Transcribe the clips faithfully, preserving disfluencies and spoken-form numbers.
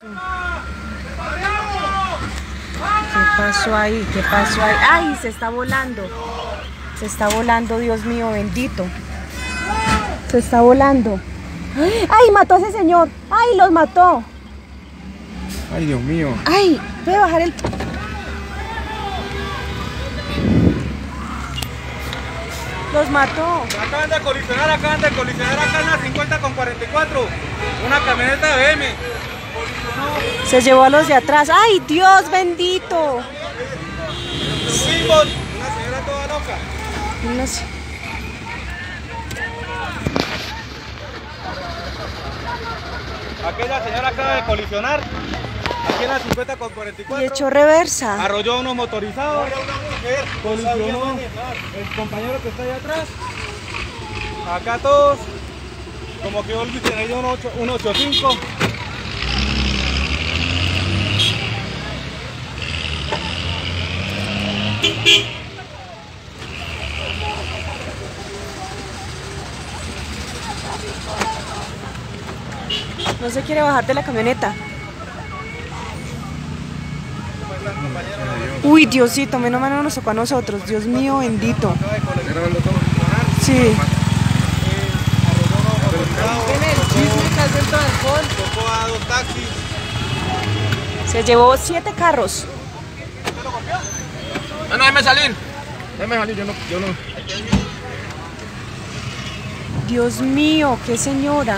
¿Qué pasó ahí? ¿Qué pasó ahí? ¡Ay! Se está volando. Se está volando, Dios mío, bendito. Se está volando. ¡Ay! Mató a ese señor. ¡Ay! Los mató. Ay, Dios mío. ¡Ay! Voy a bajar el... Los mató. Acaban de colisionar, acaban de colisionar acá en la cincuenta con cuarenta y cuatro. Una camioneta de B M. Se llevó a los de atrás. ¡Ay, Dios bendito! Fuimos. Una señora toda loca. No sé. Aquella señora acaba de colisionar. Aquí en la cincuenta con cuarenta y cuatro. Y echó reversa. Arrolló a unos motorizados. Colisionó el compañero que está allá atrás. Acá todos. Como que Olvis tenía un ochenta y cinco. No se quiere bajar de la camioneta. Uy, Diosito, menos mal nos tocó a nosotros. Dios mío, bendito. Sí. Tiene el chisme que al centro del alcohol. Tocó a dos taxis. Se llevó siete carros. No, no, déjame salir. Déjame salir, yo no, yo no. Dios mío, qué señora.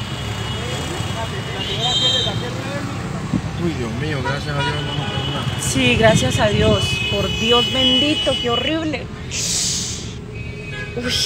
Uy, Dios mío, gracias a Dios no nos pasó nada. Sí, gracias a Dios. Por Dios bendito, qué horrible. Uy.